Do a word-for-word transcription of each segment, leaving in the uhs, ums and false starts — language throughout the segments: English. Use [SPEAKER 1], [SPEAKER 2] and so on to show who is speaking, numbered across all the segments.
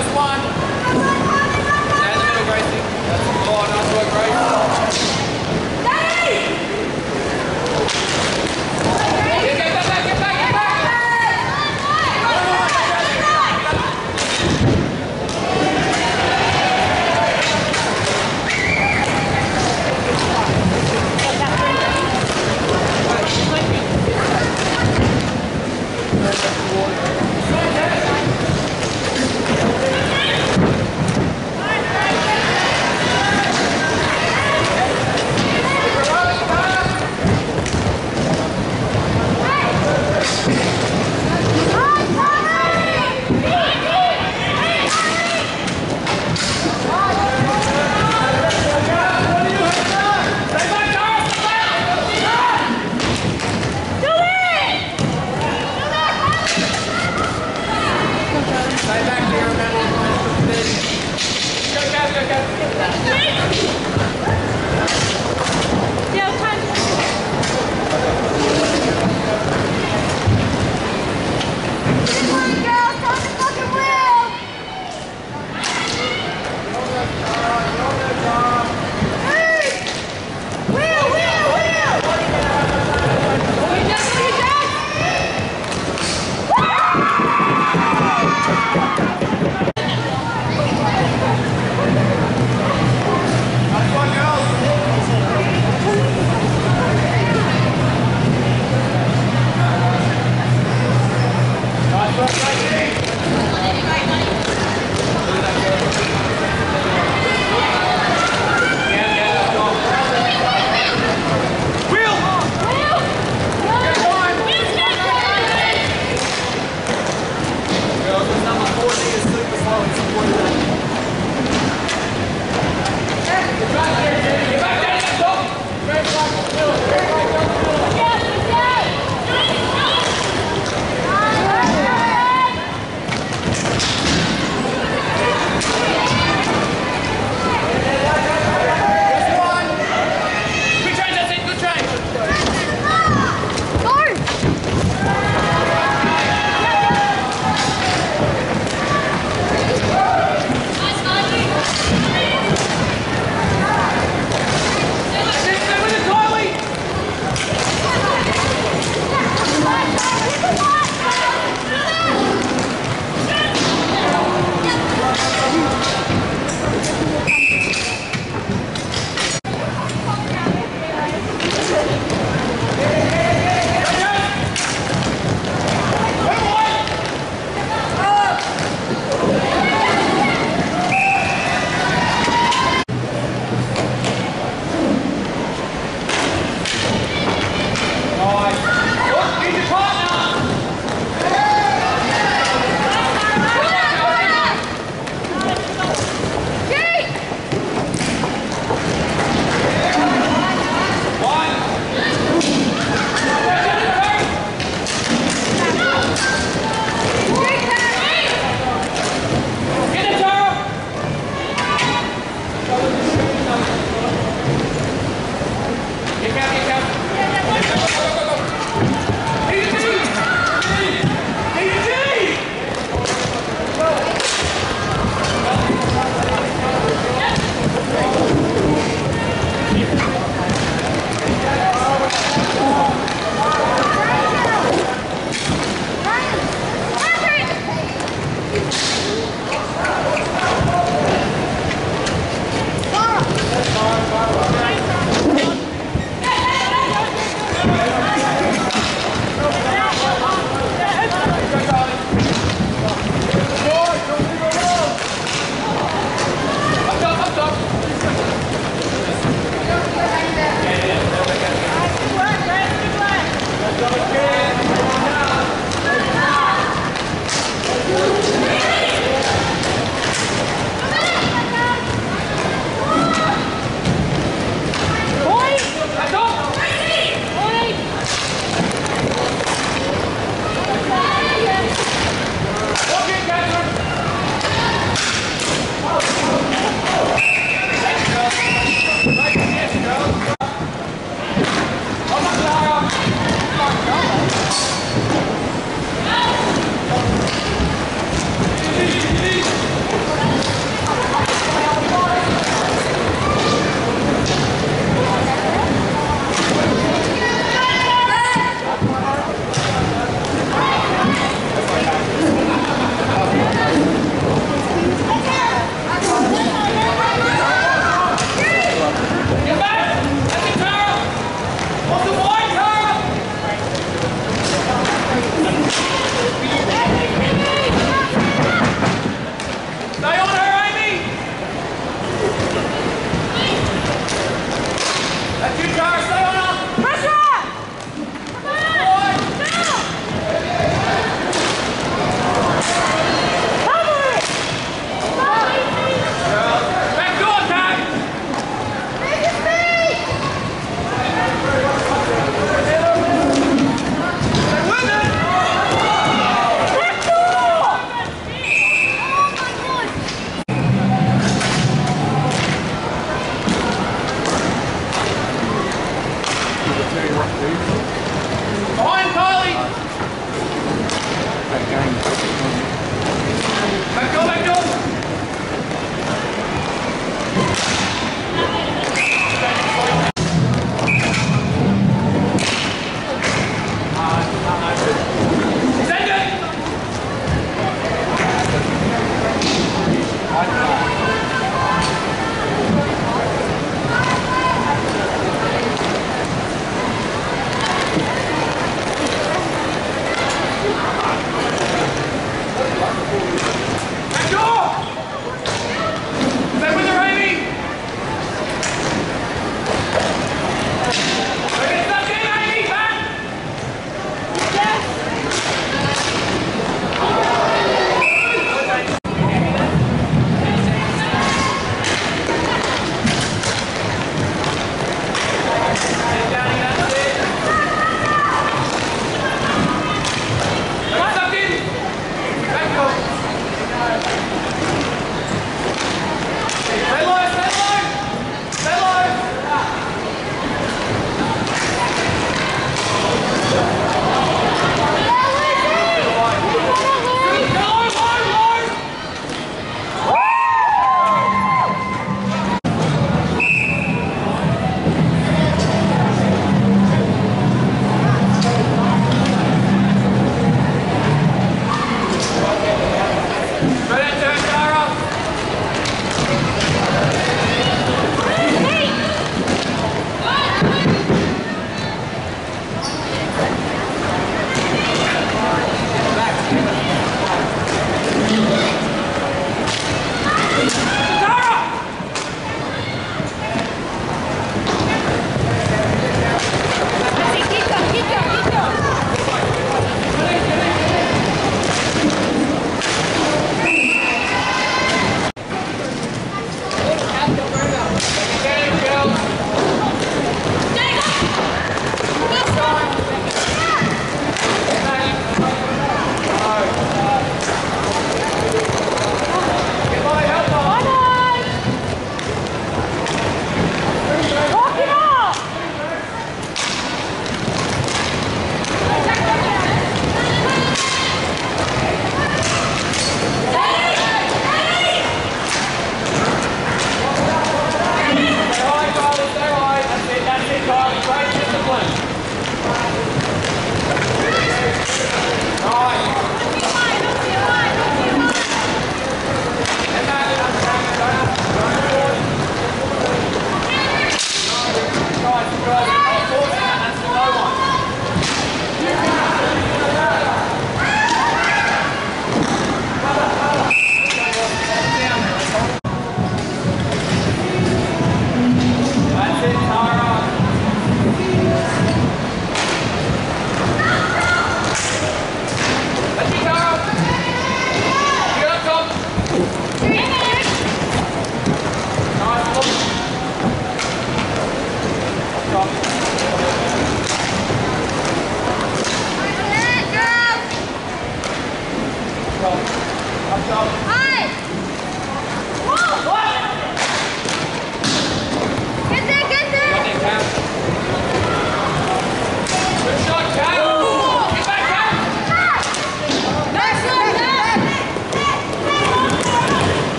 [SPEAKER 1] Just one. Stay in the middle, Gracie. That's oh, nice work, Grace. Get, get back, get back, get back!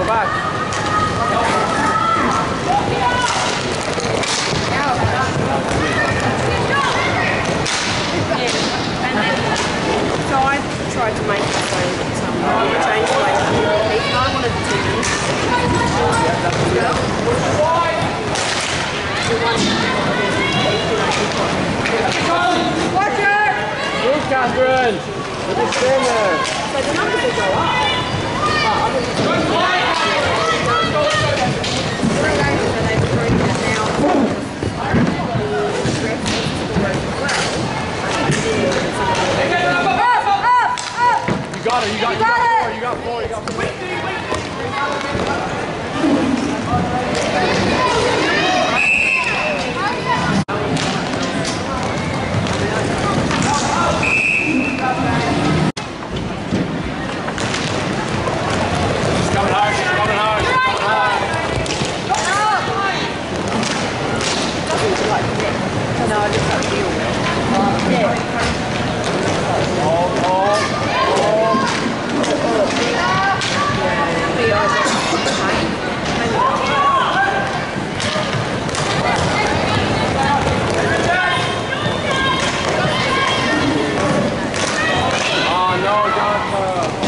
[SPEAKER 1] back.
[SPEAKER 2] And then, so I tried to make it so somehow change the way that we repeat. I wanted the two minutes. Watch it!
[SPEAKER 1] Move, Catherine! Let me stand there.
[SPEAKER 2] So the numbers will go up. But other than that, three games that they've agreed that now the rest is working well.
[SPEAKER 1] You got it, you got, you got four, you got four, you got four. She's coming hard, she's coming hard, she's coming hard.
[SPEAKER 2] No, I just got you. Yeah.
[SPEAKER 1] Oh, oh, oh. Oh no, Jonathan.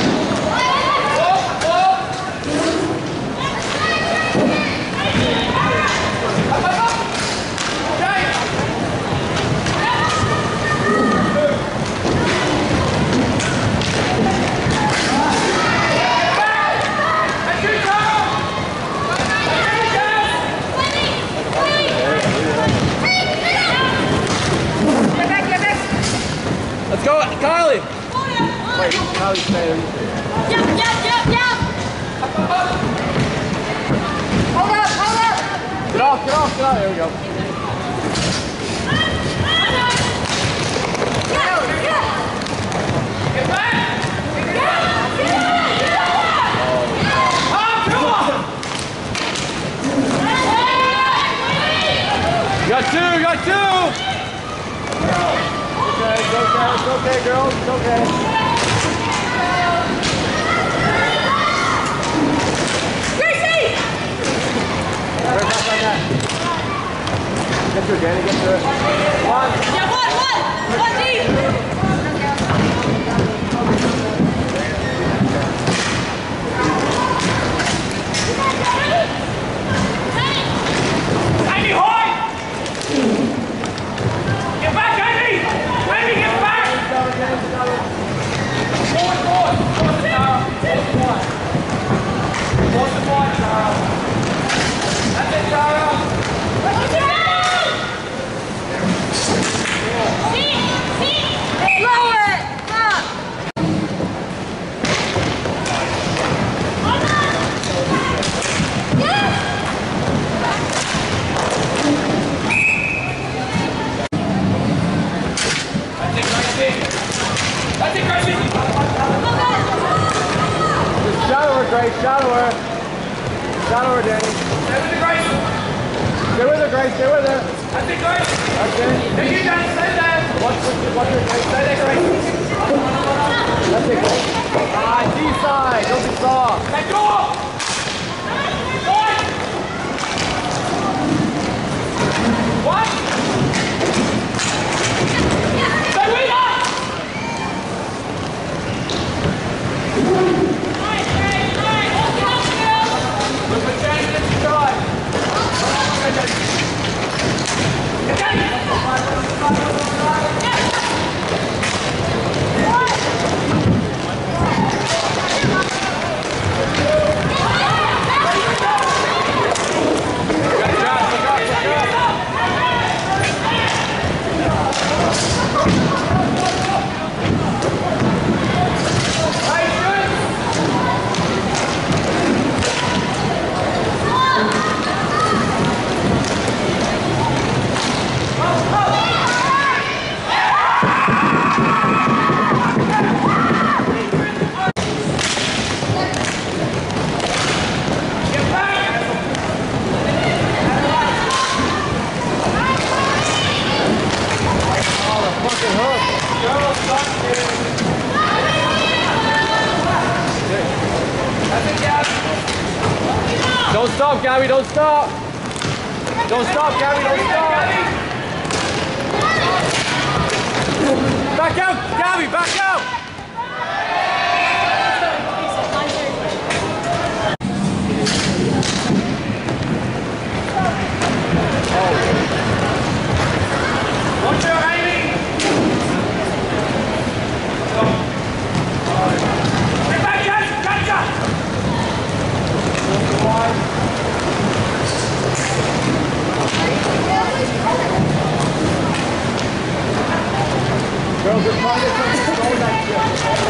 [SPEAKER 1] Let's go, Kylie! Wait, Kylie's staying.
[SPEAKER 2] Yep, yep, yep, yep! Hold up, hold up!
[SPEAKER 1] Get off, get off, get off. There we go.
[SPEAKER 2] Get back!
[SPEAKER 1] You got two, you got two! Okay, it's okay, it's okay, girls, it's okay.
[SPEAKER 2] Gracie!
[SPEAKER 1] Right back on that. Get through, Danny, get through it. One.
[SPEAKER 2] Yeah, one, one! One deep!
[SPEAKER 3] Amy, Hoy! Get back, Amy! Amy, get back! Forward, forward! Forward, Sarah! Forward, forward! Forward, forward, Sarah! That's it, Sarah!
[SPEAKER 2] Blow it! Up!
[SPEAKER 3] That's it, Gracie! That's it, Gracie!
[SPEAKER 1] Just shadow her, Grace, shadow her. Shadow her, Danny.
[SPEAKER 3] Stay with the Grace!
[SPEAKER 1] Stay with her, Grace, stay with her.
[SPEAKER 3] That's it, Grace!
[SPEAKER 1] That's it.
[SPEAKER 3] There you go, stay there!
[SPEAKER 1] Watch, watch, watch her, Grace.
[SPEAKER 3] Stay there, Grace!
[SPEAKER 1] That's it, Grace. Ah, D-side, don't be soft.
[SPEAKER 3] Let go! One! One! Stay with us! Look for change, let's try! Okay!
[SPEAKER 1] Gabby, don't stop. Don't stop, Gabby, don't stop. Back out, Gabby, back out.
[SPEAKER 3] Watch out, Amy! Get back, Jess! Gotcha!
[SPEAKER 1] Girls, we're trying to control that shit.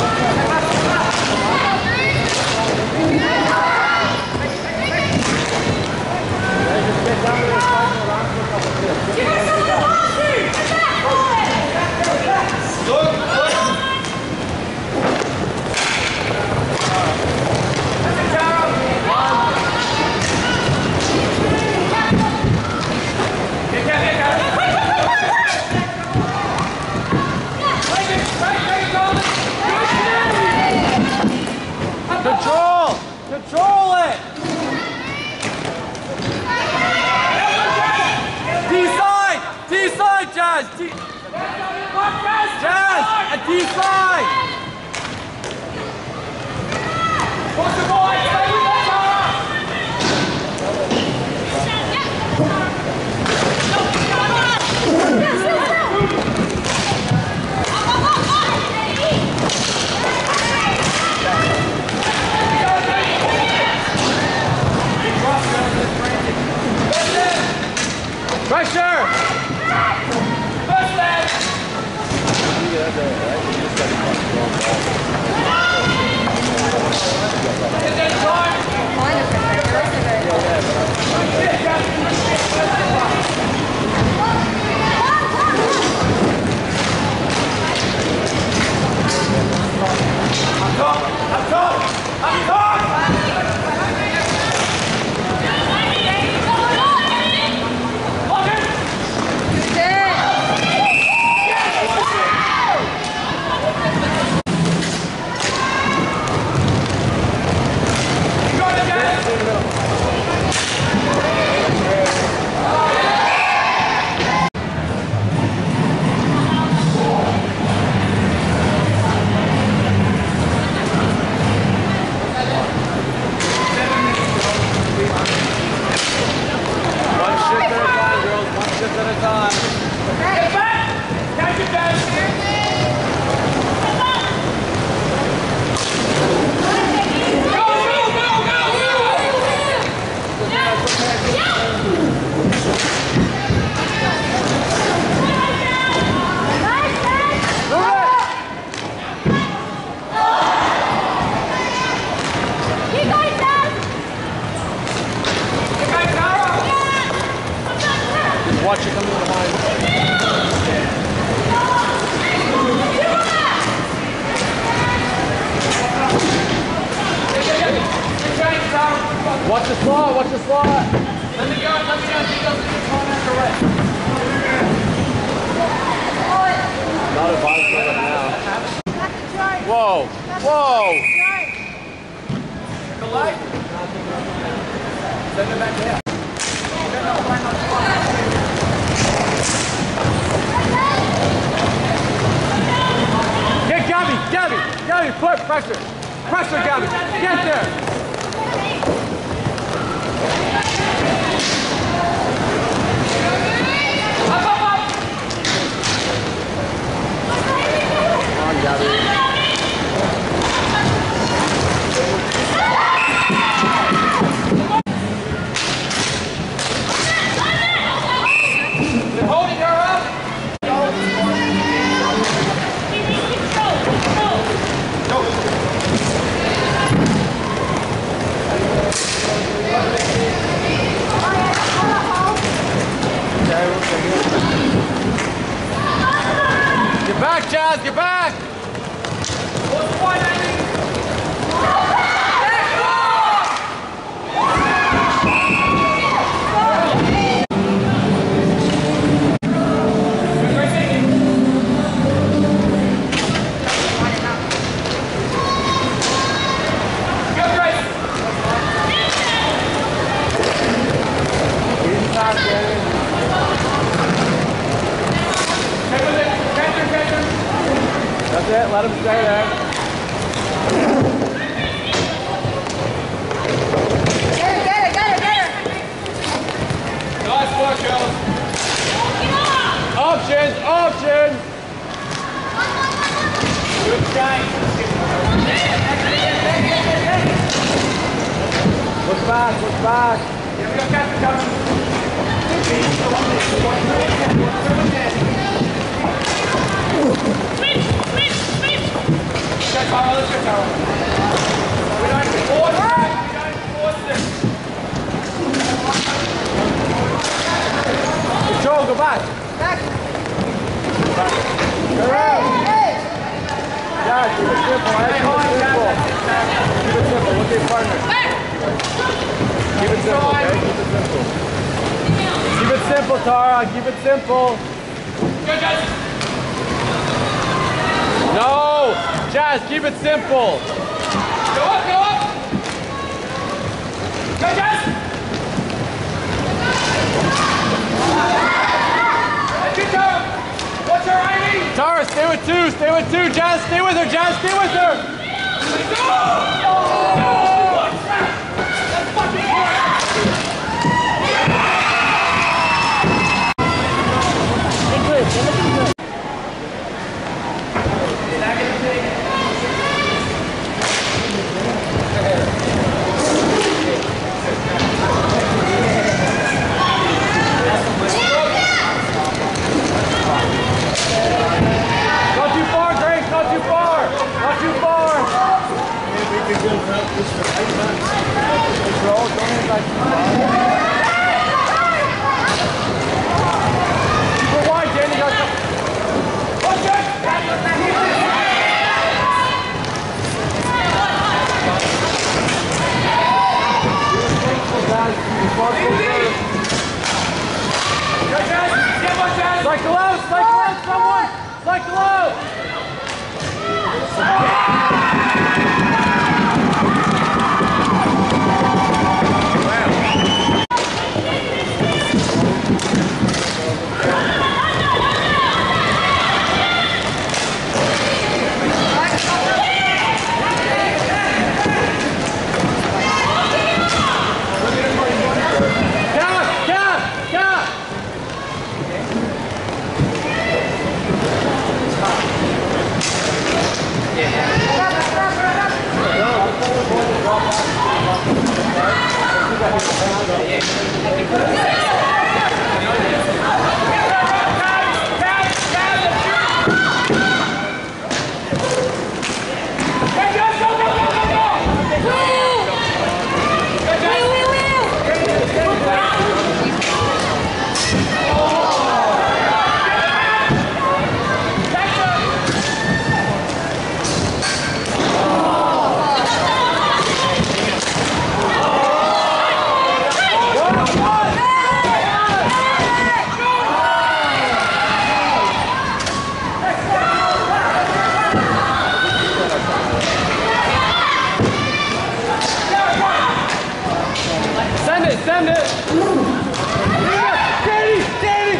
[SPEAKER 1] Just get down there and fight around for a couple of minutes. Look, look.
[SPEAKER 3] That's it, Tara! Get down, get down!
[SPEAKER 1] Control! Control it! D-side! D-side, Jazz! D Jazz! A D-side!
[SPEAKER 3] What's the boy? Stay with that, Tara!
[SPEAKER 1] Pressure!
[SPEAKER 3] First leg! Get that time! Up top! Up top! Up top!
[SPEAKER 1] Watch it come behind. Watch the slot, watch the slot.
[SPEAKER 3] Let me go, let me go. He doesn't get time after rest.
[SPEAKER 1] Not advised for them now. Whoa, whoa.
[SPEAKER 3] The leg. Send it back there.
[SPEAKER 1] Get Gabby, Gabby, Gabby, put pressure. Pressure, Gabby. Get there.
[SPEAKER 3] Up, up, up.
[SPEAKER 1] Come on, Gabby.
[SPEAKER 3] They're holding her up. back, Danny. That's it, let him stay there.
[SPEAKER 2] Get it, get it, get it, get it.
[SPEAKER 1] Nice work, girls.
[SPEAKER 3] Options, options.
[SPEAKER 1] Good change.
[SPEAKER 3] Look back, look back.
[SPEAKER 1] Yeah, we got Captain coming. Let's go, Tara, let's go, Tara. We don't force it. We don't force it.
[SPEAKER 3] Control, go back.
[SPEAKER 2] Back.
[SPEAKER 3] Go around.
[SPEAKER 2] Hey,
[SPEAKER 3] Yeah, keep it simple, eh? Keep it simple. Keep it simple, look at your partner. Keep it simple, okay? Keep it simple. Keep it simple, Tara, keep it simple.
[SPEAKER 1] Go, Jazz.
[SPEAKER 3] No! Jazz, keep it simple.
[SPEAKER 1] Go up, go up. Go, Jazz. That's it, Tara. What's her Amy?
[SPEAKER 3] Tara, stay with two, stay with two. Jazz, stay with her, Jazz, stay with her.
[SPEAKER 1] Let's go. What's that? That's fucking hard.
[SPEAKER 2] they're good, they're looking good.
[SPEAKER 3] Not too far, Grace, not too far. Not too far. Control, don't hit back too far. Keep it wide, Danny. Got some. Watch it! Cycle out, cycle out, someone! Cycle out! Gas, gas, gas! Send it, send it! Danny, Danny!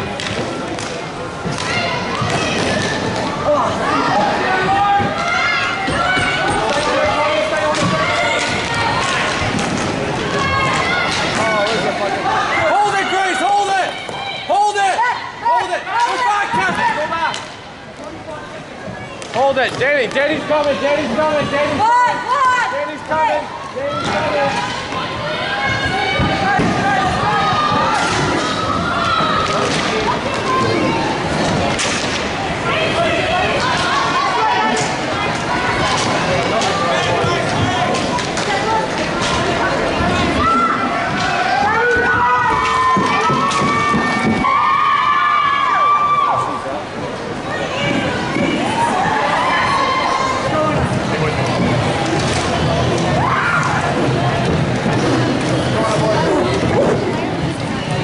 [SPEAKER 3] Hold it, Grace, hold it! Hold it! Hold it! Go back, Kevin, go back! Hold it, Danny, Danny's coming, Danny's coming, Danny's coming! Danny's coming, Danny's coming!